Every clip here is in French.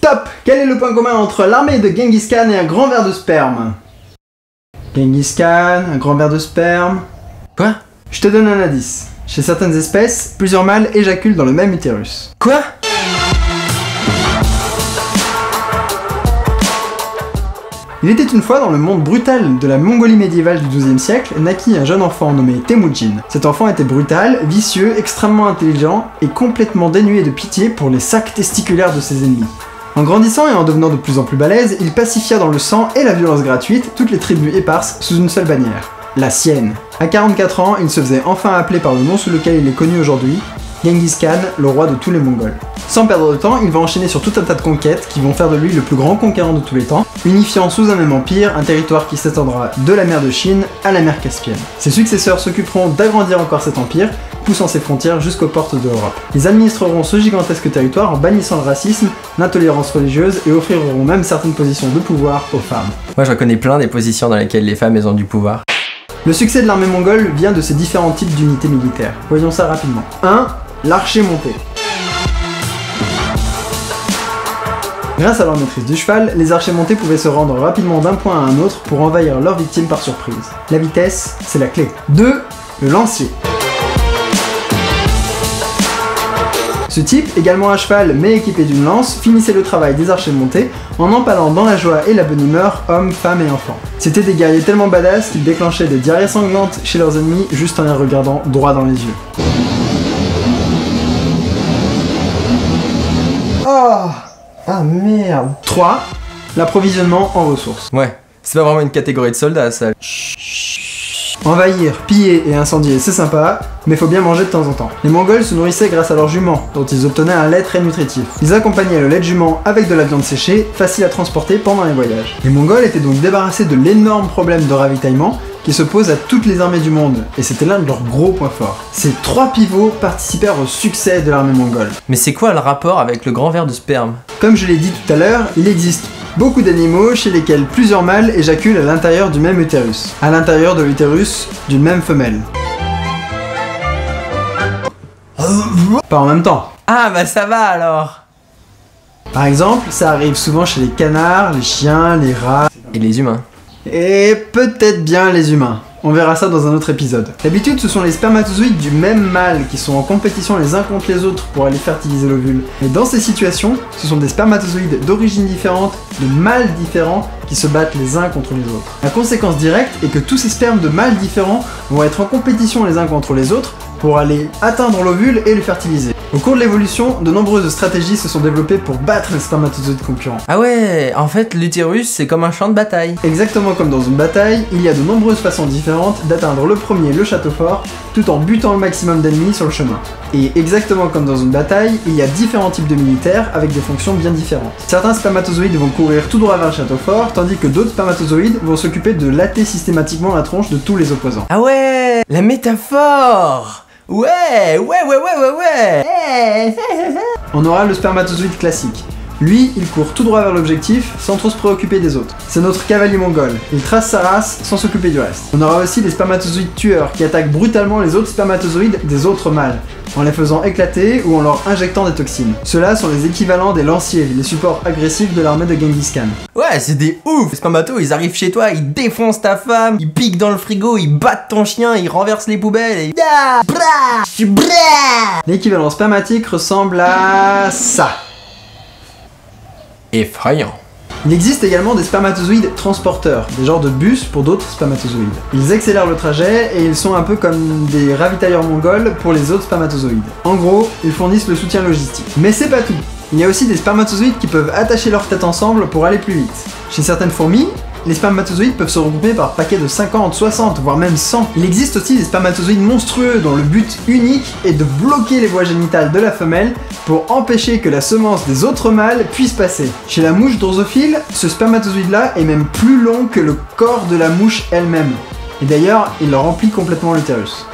Stop! Quel est le point commun entre l'armée de Genghis Khan et un grand ver de sperme? Genghis Khan, un grand ver de sperme... Quoi? Je te donne un indice. Chez certaines espèces, plusieurs mâles éjaculent dans le même utérus. Quoi? Il était une fois dans le monde brutal de la Mongolie médiévale du XIIe siècle, naquit un jeune enfant nommé Temujin. Cet enfant était brutal, vicieux, extrêmement intelligent et complètement dénué de pitié pour les sacs testiculaires de ses ennemis. En grandissant et en devenant de plus en plus balèze, il pacifia dans le sang et la violence gratuite toutes les tribus éparses sous une seule bannière, la sienne. À 44 ans, il se faisait enfin appeler par le nom sous lequel il est connu aujourd'hui, Genghis Khan, le roi de tous les Mongols. Sans perdre de temps, il va enchaîner sur tout un tas de conquêtes qui vont faire de lui le plus grand conquérant de tous les temps, unifiant sous un même empire un territoire qui s'étendra de la mer de Chine à la mer Caspienne. Ses successeurs s'occuperont d'agrandir encore cet empire, poussant ses frontières jusqu'aux portes de l'Europe. Ils administreront ce gigantesque territoire en bannissant le racisme, l'intolérance religieuse et offriront même certaines positions de pouvoir aux femmes. Moi j'en connais plein des positions dans lesquelles les femmes elles ont du pouvoir. Le succès de l'armée mongole vient de ces différents types d'unités militaires. Voyons ça rapidement. 1. L'archer monté. Grâce à leur maîtrise du cheval, les archers montés pouvaient se rendre rapidement d'un point à un autre pour envahir leur victime par surprise. La vitesse, c'est la clé. 2. Le lancier. Ce type, également à cheval mais équipé d'une lance, finissait le travail des archers montés en empalant dans la joie et la bonne humeur hommes, femmes et enfants. C'étaient des guerriers tellement badass qu'ils déclenchaient des diarrhées sanglantes chez leurs ennemis juste en les regardant droit dans les yeux. Oh! Ah merde! 3. L'approvisionnement en ressources. Ouais, c'est pas vraiment une catégorie de soldats ça. Envahir, piller et incendier, c'est sympa, mais faut bien manger de temps en temps. Les Mongols se nourrissaient grâce à leurs juments, dont ils obtenaient un lait très nutritif. Ils accompagnaient le lait de jument avec de la viande séchée, facile à transporter pendant les voyages. Les Mongols étaient donc débarrassés de l'énorme problème de ravitaillement qui se pose à toutes les armées du monde, et c'était l'un de leurs gros points forts. Ces 3 pivots participèrent au succès de l'armée mongole. Mais c'est quoi le rapport avec le grand ver de sperme? Comme je l'ai dit tout à l'heure, il existe beaucoup d'animaux chez lesquels plusieurs mâles éjaculent à l'intérieur du même utérus. À l'intérieur de l'utérus d'une même femelle. Pas en même temps. Ah bah ça va alors. Par exemple, ça arrive souvent chez les canards, les chiens, les rats... Et les humains. Et peut-être bien les humains. On verra ça dans un autre épisode. D'habitude, ce sont les spermatozoïdes du même mâle qui sont en compétition les uns contre les autres pour aller fertiliser l'ovule. Mais dans ces situations, ce sont des spermatozoïdes d'origine différente, de mâles différents, qui se battent les uns contre les autres. La conséquence directe est que tous ces spermes de mâles différents vont être en compétition les uns contre les autres pour aller atteindre l'ovule et le fertiliser. Au cours de l'évolution, de nombreuses stratégies se sont développées pour battre les spermatozoïdes concurrents. Ah ouais, en fait l'utérus c'est comme un champ de bataille. Exactement comme dans une bataille, il y a de nombreuses façons différentes d'atteindre le premier, le château fort, tout en butant le maximum d'ennemis sur le chemin. Et exactement comme dans une bataille, il y a différents types de militaires avec des fonctions bien différentes. Certains spermatozoïdes vont courir tout droit vers le château fort, tandis que d'autres spermatozoïdes vont s'occuper de latter systématiquement la tronche de tous les opposants. Ah ouais, la métaphore. Ouais. On aura le spermatozoïde classique. Lui, il court tout droit vers l'objectif, sans trop se préoccuper des autres. C'est notre cavalier mongol. Il trace sa race sans s'occuper du reste. On aura aussi les spermatozoïdes tueurs, qui attaquent brutalement les autres spermatozoïdes des autres mâles, en les faisant éclater ou en leur injectant des toxines. Ceux-là sont les équivalents des lanciers, les supports agressifs de l'armée de Genghis Khan. Ouais, c'est des ouf. Les spermatos, ils arrivent chez toi, ils défoncent ta femme, ils piquent dans le frigo, ils battent ton chien, ils renversent les poubelles et... L'équivalent spermatique ressemble à ça. Effrayant. Il existe également des spermatozoïdes transporteurs, des genres de bus pour d'autres spermatozoïdes. Ils accélèrent le trajet et ils sont un peu comme des ravitailleurs mongols pour les autres spermatozoïdes. En gros, ils fournissent le soutien logistique. Mais c'est pas tout. Il y a aussi des spermatozoïdes qui peuvent attacher leurs têtes ensemble pour aller plus vite. Chez certaines fourmis, les spermatozoïdes peuvent se regrouper par paquets de 50, 60, voire même 100. Il existe aussi des spermatozoïdes monstrueux dont le but unique est de bloquer les voies génitales de la femelle pour empêcher que la semence des autres mâles puisse passer. Chez la mouche drosophile, ce spermatozoïde-là est même plus long que le corps de la mouche elle-même. Et d'ailleurs, il leur remplit complètement l'utérus.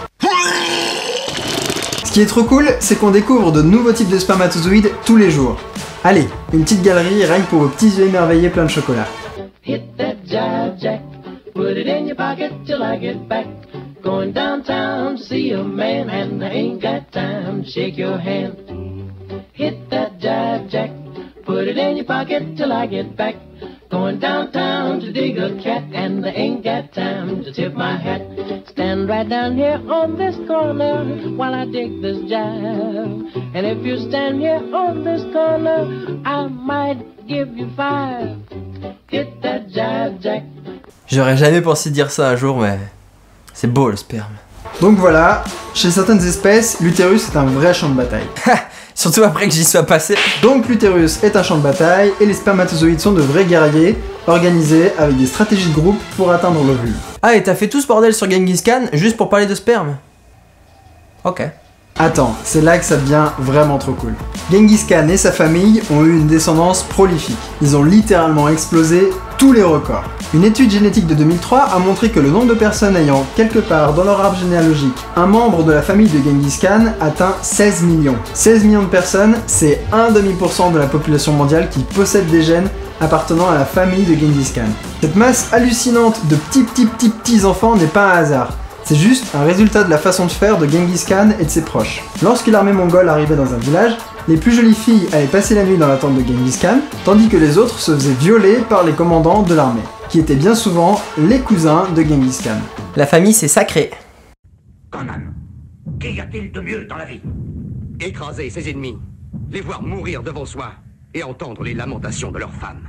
Ce qui est trop cool, c'est qu'on découvre de nouveaux types de spermatozoïdes tous les jours. Allez, une petite galerie rien que pour vos petits yeux émerveillés pleins de chocolat. Hit that jive jack, put it in your pocket till I get back. Going downtown to see a man and I ain't got time to shake your hand. Hit that jive jack, Put it in your pocket till I get back. Going downtown to dig a cat, and I ain't got time to tip my hat. Stand right down here on this corner while I dig this jive. And if you stand here on this corner, I might give you 5. Hit that jive, Jack. J'aurais jamais pensé dire ça un jour, mais c'est beau le sperme. Donc voilà, chez certaines espèces, l'utérus est un vrai champ de bataille. Surtout après que j'y sois passé. Donc l'utérus est un champ de bataille et les spermatozoïdes sont de vrais guerriers, organisés avec des stratégies de groupe pour atteindre l'ovule. Ah, et t'as fait tout ce bordel sur Genghis Khan juste pour parler de sperme? Ok. Attends, c'est là que ça devient vraiment trop cool. Genghis Khan et sa famille ont eu une descendance prolifique. Ils ont littéralement explosé tous les records. Une étude génétique de 2003 a montré que le nombre de personnes ayant quelque part dans leur arbre généalogique un membre de la famille de Genghis Khan atteint 16 millions. 16 millions de personnes, c'est 1,5% de la population mondiale qui possède des gènes appartenant à la famille de Genghis Khan. Cette masse hallucinante de petits enfants n'est pas un hasard. C'est juste un résultat de la façon de faire de Genghis Khan et de ses proches. Lorsque l'armée mongole arrivait dans un village, les plus jolies filles allaient passer la nuit dans la tente de Genghis Khan, tandis que les autres se faisaient violer par les commandants de l'armée, qui étaient bien souvent les cousins de Genghis Khan. La famille, c'est sacré. Conan, qu'y a-t-il de mieux dans la vie? Écraser ses ennemis, les voir mourir devant soi et entendre les lamentations de leurs femmes.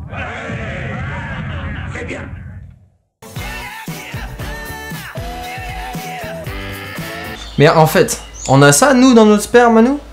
Très bien. Mais en fait, on a ça, nous, dans notre sperme, à nous?